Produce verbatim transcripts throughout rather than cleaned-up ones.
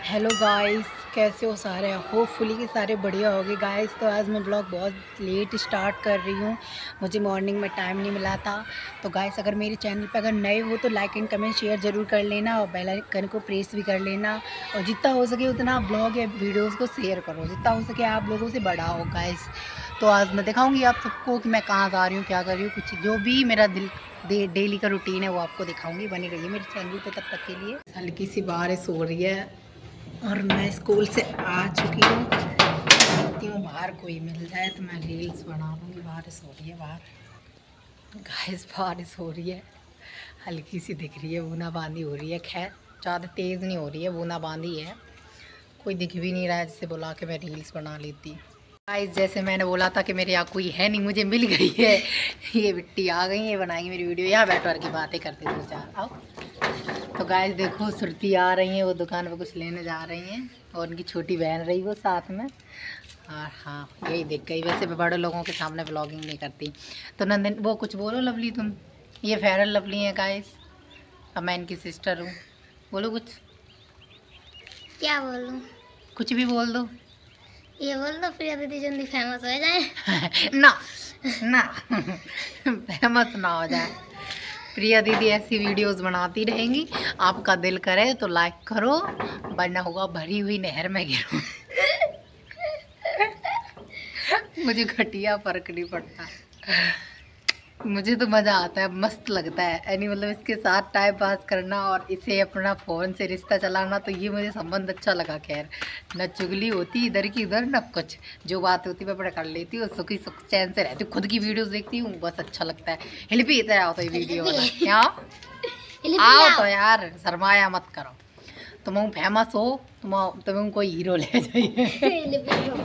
Hello guys, कैसे हो सारे? होपफुली कि सारे बढ़िया होंगे गाइस। तो आज मैं ब्लॉग बहुत लेट स्टार्ट कर रही हूँ, मुझे मॉर्निंग में टाइम नहीं मिला था। तो गाइस, अगर मेरे चैनल पर अगर नए हो तो लाइक एंड कमेंट शेयर ज़रूर कर लेना और बेल आइकन को प्रेस भी कर लेना। और जितना हो सके उतना ब्लॉग या वीडियोज़ को शेयर करो, जितना हो सके आप लोगों से बढ़ाओ गाइस। तो आज मैं दिखाऊँगी आप सबको कि मैं कहाँ जा रही हूँ, क्या कर रही हूँ, कुछ जो भी मेरा दिल डे डेली का रूटीन है वो आपको दिखाऊंगी। बनी रहिए मेरे चैनल पे तब तक के लिए। हल्की सी बारिश हो रही है और मैं स्कूल से आ चुकी हूँ। देखती हूँ बाहर कोई मिल जाए तो मैं रील्स बना लूँगी। बारिश हो रही है बाहर गाइस, बारिश हो रही है, हल्की सी दिख रही है, बूंदाबांदी हो रही है। खैर ज़्यादा तेज़ नहीं हो रही है, बूंदाबांदी है। कोई दिख भी नहीं रहा है जिससे बुला के मैं रील्स बना लेती। गाइस, जैसे मैंने बोला था कि मेरे यहाँ कोई है नहीं, मुझे मिल गई है। ये बिट्टी आ गई है, बनाएंगी मेरी वीडियो। यहाँ बैठो और की बातें करते दो चार, आओ। तो गाइस देखो, सुरती आ रही है, वो दुकान पे कुछ लेने जा रही हैं और उनकी छोटी बहन रही वो साथ में। और हाँ, यही देख गई। वैसे मैं बड़े लोगों के सामने व्लॉगिंग नहीं करती। तो नंदन, वो कुछ बोलो लवली तुम। ये फेयर एंड लवली है गाइस, अब मैं इनकी सिस्टर हूँ। बोलो कुछ। क्या बोलूं? कुछ भी बोल दो। ये बोल दो प्रिया दीदी जल्दी फेमस हो जाए। ना ना फेमस ना हो जाए। प्रिया दीदी ऐसी वीडियोस बनाती रहेंगी, आपका दिल करे तो लाइक करो, वरना होगा भरी हुई नहर में गिरो। मुझे घटिया फर्क नहीं पड़ता, मुझे तो मज़ा आता है, मस्त लगता है। यानी मतलब इसके साथ टाइम पास करना और इसे अपना फ़ोन से रिश्ता चलाना, तो ये मुझे संबंध अच्छा लगा। खैर न चुगली होती इधर की उधर, न कुछ। जो बात होती मैं अपना कर लेती हूँ, सुखी सुख चैन से रहती हूँ। खुद की वीडियोस देखती हूँ, बस अच्छा लगता है। हिलपी इधर आओ तो ये वीडियो वाला आओ तो यार, शर्माया मत करो। तुम फेमस हो, तुम तुम कोई हीरो ले जाइए।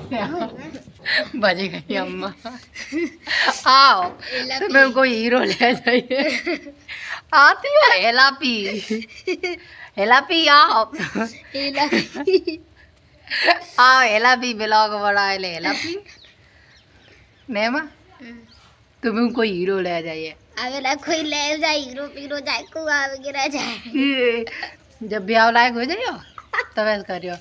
बजी गई अम्मा। आओ तुम्हें कोई हीरो ले जाइए। आती हो हेलापी, हेलापी आओ। आओ हेलापी ब्लॉग बड़ा है। हेलापी नेमा, तुम्हें कोई हीरो ले जाइए। अबे कोई ले जाए, हीरो पीरो जाए, कुआं में गिरा जाए। जब भी आओ लायक हो जाइयो तब ऐसा करियो।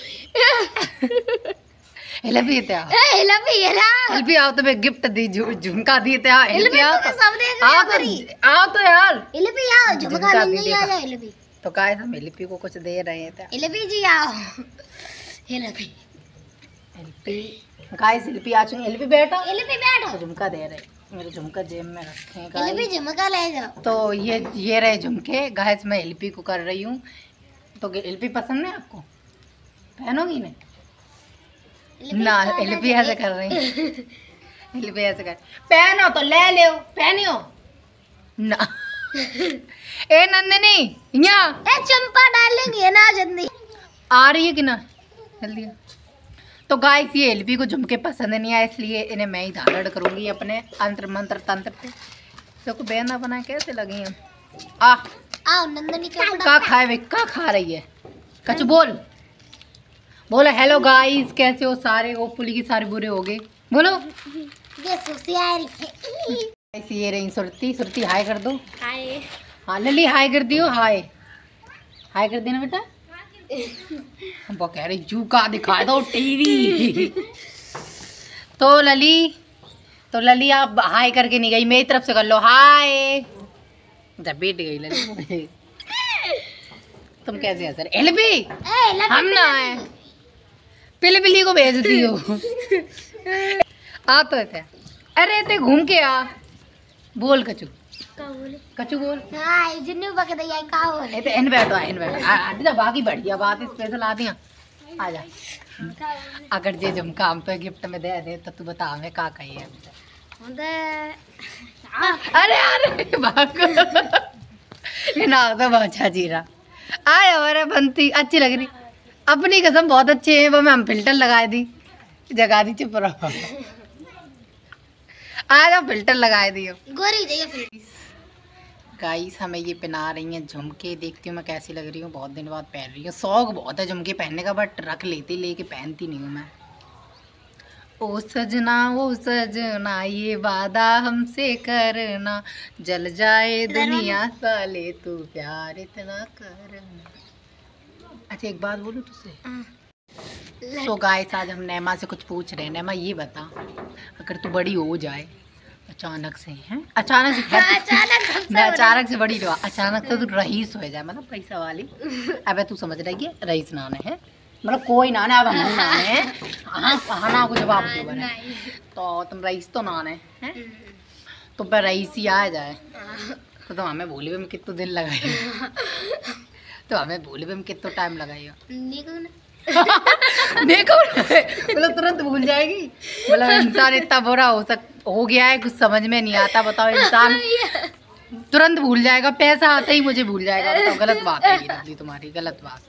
हेलापी ते आओ, हेलापी हेला हेलापी आओ, तुम्हें गिफ्ट दी, झुमका दी ते आओ। हेलापी आओ तो सब देख आओ तो आओ तो यार। हेलापी आओ, झुमका मिल जाएगा। हेलापी तो गाइस, हम हेलापी को कुछ दे रहे हैं। हेलापी जी आओ। हेलापी हेलापी गाइस, हेलापी आ चुकी। हेलापी बैठो, हेलापी बैठो। झुमका दे रहे, मेरे झुमका जेब में रखे हैं हेलापी गाइस। झुमका ले जाओ। तो ये ये रहे झुमके गाइस, मैं हेलापी को कर रही हूँ। तो हेलापी पसंद है आपको? पहनोगी ना? ना हेलापी ऐसे कर रही है। हेलापी ऐसे कर, पहनो तो ले लो, पहनियो ना। ए नंदिनी, यहाँ ए चंपा डालेंगे ना, जल्दी आ रही है कि ना? जल्दी। तो गाइस, ये हेलापी को झुमके पसंद नहीं आए, इसलिए इन्हें मैं ही धारण करूंगी अपने अंतर मंत्र तंत्र से। तो को बेना बना कैसे लगी हैं? आ आओ नंदनी का का खाए वे, का खा रही है? कछु बोल, बोलो हेलो गाइस, कैसे हो सारे? वो पुली की सारे बुरे हो गए, बोलो। ये सोसियाल ऐसी ये रही सुरती। सुरती हाय कर दो। हाय। हाँ लली हाय कर दियो, हाय हाय कर देना बेटा। वो कह रही जू का दिखा दो टीवी। तो लली, तो लली आप हाय करके नहीं गई, मेरी तरफ से कर लो हाय। जब बैठ गई लली। तुम कैसे असर हेलापी, हम ना है पिली पिली को भेज दियो। आ तो थे, अरे ते घूम के आ, बोल कचू, कचू बोल। हाय जिन्नू बकदे यार का हो ए ते इन बैठो, इन बैठो आदि दा बाकी बढ़िया बात स्पेशल आ दिया। आ जा, अगर जे झुमका हम पे गिफ्ट में दे दे तो तू बता हमें का कहिए। अरे अरे भागो। ये ना तो अच्छा जीरा आए हमारे बनती अच्छी लग रही। अपनी कसम बहुत अच्छे हैं, वो मैं हम फिल्टर लगा दी, जगा दी। चुप रहो, आ जाओ फिल्टर लगा दियो। गोरी जाइए फिर। गाइस, हमें ये पहना रही हैं झुमके, देखती हूँ मैं कैसी लग रही हूँ। बहुत दिन बाद पहन रही हूँ, शौक बहुत है झुमके पहनने का, बट रख लेती, लेके पहनती नहीं हूँ मैं। ओ सजना ओ सजना ये वादा हमसे करना, जल जाए दुनिया साले तू प्यार इतना करना। अच्छा एक बात बोलूँ तुझसे? सो गाइस आज हम नैमा से कुछ पूछ रहे हैं। नैमा ये बता, अगर तू बड़ी हो जाए अचानक से, हैं अचानक से अचानक मैं अचानक से बड़ी हुआ, अचानक से तू रईस हो जाए, मतलब पैसा वाली। अबे तू समझ रही है रईस नाना है, मतलब कोई नाना अब हम नाने हैं। हाँ हाँ ना को जवाब दो बने। तो तुम रईस तो नाने हैं, तो पर रईस ही आ जाए तो तुम हमें बोली में कितना दिन लगाई, तो हमें बोली में कितना टाइम लगाइयो। देखो मतलब तुरंत भूल जाएगी, मतलब इंसान इतना बुरा हो सक हो गया है, कुछ समझ में नहीं आता। बताओ इंसान तुरंत भूल जाएगा, पैसा आते ही मुझे भूल जाएगा। बताओ गलत बात है ये तुम्हारी, गलत बात।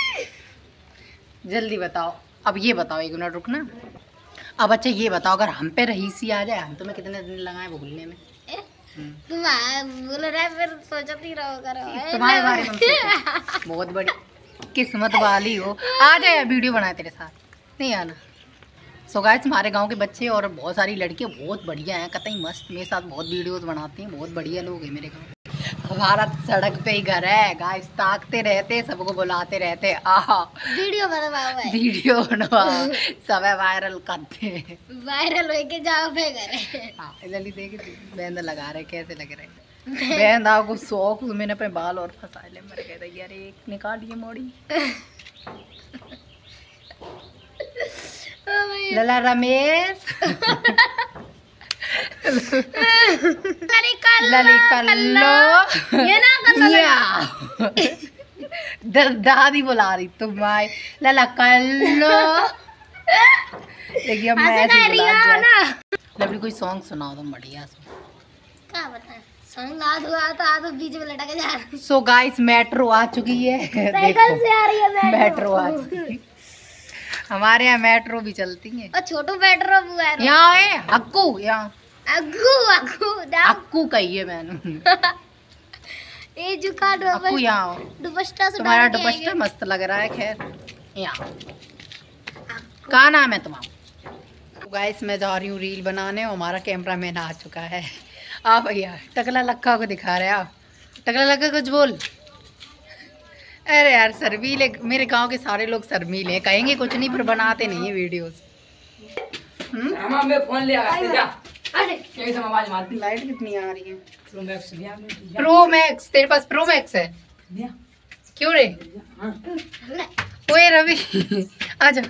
जल्दी बताओ। अब ये बताओ, एक मिनट रुकना। अब अच्छा ये बताओ, अगर हम पे रईसी आ जाए, हम तुम्हें कितने दिन लगाए भूलने में? तुम बोल रहे फिर सोचती रहो करो तुम्हारे बारे में सोचो। बहुत बड़ी किस्मत वाली हो। आ जाए वीडियो बनाए तेरे साथ, नहीं आना? सो गाइस हमारे गांव के बच्चे और बहुत सारी लड़कियां बहुत बढ़िया हैं, कतई मस्त मेरे साथ बहुत वीडियोस बनाती हैं। बहुत बढ़िया लोग हैं मेरे गांव। हमारा सड़क पे ही घर है गाइस, ताकते रहते, सबको बुलाते रहते, आहा वीडियो बनवाओ, वीडियो बनवाओ, सब वायरल करते हैं। वायरल होके जाओ पे करे। हाँ जल्दी देख, बैंड लगा रहे कैसे लग रहे हैं। बैंड आपको शौक, मैंने अपने बाल और फंसा ले, मर गए यार, एक निकालिए मोड़ी। लला रमेश लली कल्लो ये ना दादी बुला रही तुम भाई। लला कल्लो देखिए मैं ऐसे बुला जाए। लवली कोई सॉन्ग सुनाओ तुम बढ़िया सा। क्या बताएं, सॉन्ग आज हुआ तो आज बीच में लटक जा। सो गाइस मेट्रो आ चुकी है, साइकिल से आ रही है मेट्रो, मेट्रो आ चुकी। हमारे यहाँ मेट्रो भी चलती है। और छोटू मेट्रो हुआ है यहाँ है हक्कू, यहाँ अग्गू अग्गू हक्कू कहिए मैंने। ये जो का हक्कू यहाँ दुपट्टा से तुम्हारा दुपट्टा मस्त लग रहा है। खैर यहाँ क्या नाम है तुम्हारा? गाइस मैं जा रही हूँ रील बनाने, और हमारा कैमरा मैन आ चुका है। आ भैया टकला लक्का को दिखा रहे हैं आप। टकला लक्का कुछ बोल। अरे यार शर्मीले, मेरे गांव के सारे लोग शर्मीले हैं, कहेंगे कुछ नहीं पर बनाते नहीं है वीडियोस। फोन ले लाइट कितनी आ रही है? प्रो मैक्स, तेरे पास प्रो मैक्स है? क्यों रे? ओए रवि आजा।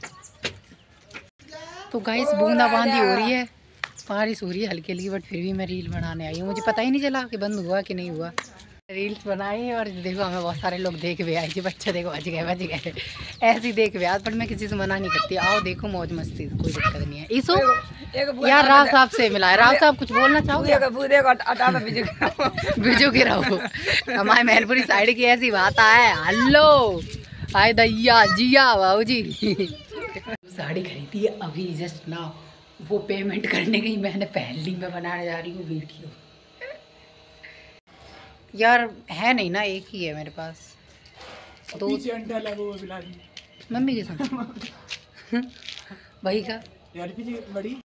तो गाइस बूंदाबांदी हो रही है, बारिश हो रही है हल्की हल्की, बट फिर भी मैं रील बनाने आई हूँ। मुझे पता ही नहीं चला कि बंद हुआ कि नहीं हुआ। रील्स बनाई और देखो हमें बहुत सारे लोग देख भी आए कि बच्चे देखो बच गए बच गए, ऐसे ही देख भी आए। पर मैं किसी से मना नहीं करती, आओ देखो मौज मस्ती, कोई दिक्कत नहीं है। ईसो यार राव साहब से मिला है, राव साहब कुछ बोलना चाहोगे? बिजू के रहो। हमारे मैलपुरी साइड की ऐसी बात है। हेलो हाय दैया जिया बाबू जी। साड़ी खरीदी है अभी जस्ट ना, वो पेमेंट करने गई, मैंने पहन ली। मैं बनाने जा रही हूँ वीडियो। यार है नहीं ना, एक ही है मेरे पास। दो मम्मी के साथ भाई का यार बड़ी